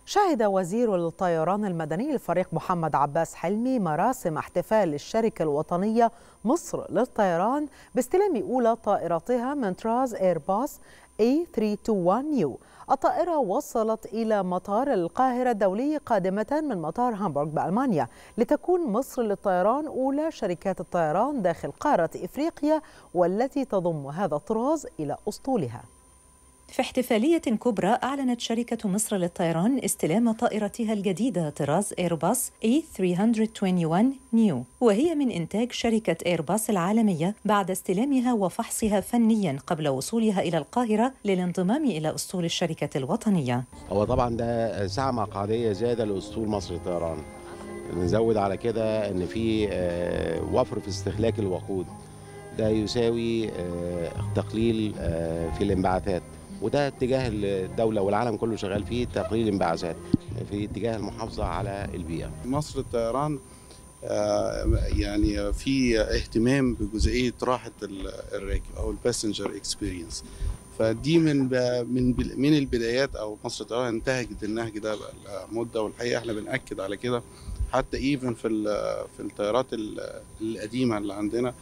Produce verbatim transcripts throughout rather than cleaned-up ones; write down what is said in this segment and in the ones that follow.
شهد وزير الطيران المدني الفريق محمد عباس حلمي مراسم احتفال الشركة الوطنية مصر للطيران باستلام أولى طائراتها من طراز إيرباص إيه ثلاثمئة وواحد وعشرين نيو. الطائرة وصلت إلى مطار القاهرة الدولي قادمة من مطار هامبورغ بألمانيا، لتكون مصر للطيران أولى شركات الطيران داخل قارة إفريقيا والتي تضم هذا الطراز إلى أسطولها. في احتفالية كبرى أعلنت شركة مصر للطيران استلام طائرتها الجديدة طراز إيرباص إيه ثلاثمئة وواحد وعشرين نيو، وهي من إنتاج شركة إيرباص العالمية بعد استلامها وفحصها فنياً قبل وصولها إلى القاهرة للانضمام إلى أسطول الشركة الوطنية. هو طبعاً ده ساعة مقعدية زيادة لأسطول مصر للطيران. نزود على كده إن في وفر في استهلاك الوقود، ده يساوي تقليل في الانبعاثات، وده اتجاه الدولة والعالم كله شغال فيه، تقليل الانبعاثات في اتجاه المحافظة على البيئة. مصر الطيران يعني في اهتمام بجزئية راحة الراكب أو الباسنجر اكسبيرينس، فدي من من من البدايات، أو مصر الطيران انتهجت النهج ده بقى مدة، والحقيقة احنا بنأكد على كده حتى ايفن في في الطيارات القديمة اللي عندنا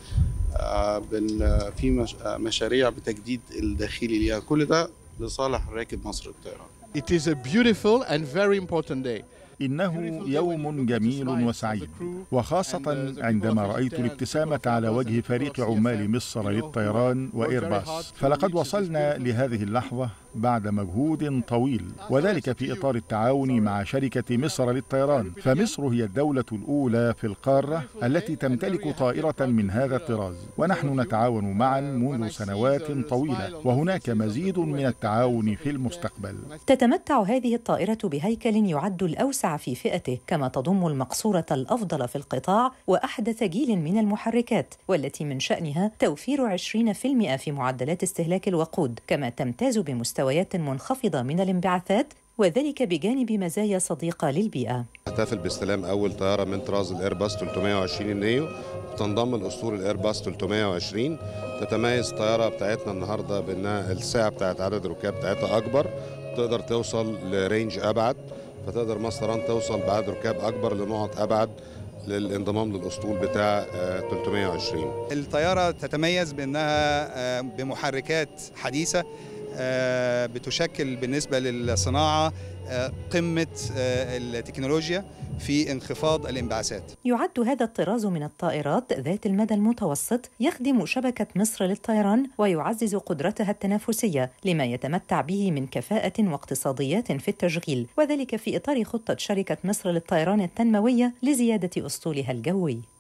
في مشاريع بتجديد الداخلي ليها، كل ده لصالح راكب مصر الطيران. It is a beautiful and very important day. إنه يوم جميل وسعيد، وخاصة عندما رأيت الابتسامة على وجه فريق عمال مصر للطيران وإيرباص، فلقد وصلنا لهذه اللحظة بعد مجهود طويل، وذلك في إطار التعاون مع شركة مصر للطيران. فمصر هي الدولة الأولى في القارة التي تمتلك طائرة من هذا الطراز، ونحن نتعاون معا منذ سنوات طويلة، وهناك مزيد من التعاون في المستقبل. تتمتع هذه الطائرة بهيكل يعد الأوسع في فئته، كما تضم المقصورة الأفضل في القطاع وأحدث جيل من المحركات، والتي من شأنها توفير عشرين بالمئة في معدلات استهلاك الوقود، كما تمتاز بمستويات منخفضة من الانبعاثات، وذلك بجانب مزايا صديقة للبيئة. احتفل باستلام أول طيارة من طراز الإيرباص ثلاثمئة وعشرين نيو، تنضم لأسطول الإيرباص ثلاثمئة وعشرين. تتميز الطيارة بتاعتنا النهاردة بأنها السعة بتاعت عدد الركاب بتاعتها أكبر، تقدر توصل لرينج أبعد، فتقدر مصر طيران توصل بعدد ركاب أكبر لنقط أبعد للانضمام للأسطول بتاع ثلاثمئة وعشرين. الطيارة تتميز بأنها بمحركات حديثة بتشكل بالنسبة للصناعة قمة التكنولوجيا في انخفاض الانبعاثات. يعد هذا الطراز من الطائرات ذات المدى المتوسط يخدم شبكة مصر للطيران ويعزز قدرتها التنافسية، لما يتمتع به من كفاءة واقتصاديات في التشغيل، وذلك في إطار خطة شركة مصر للطيران التنموية لزيادة أسطولها الجوي.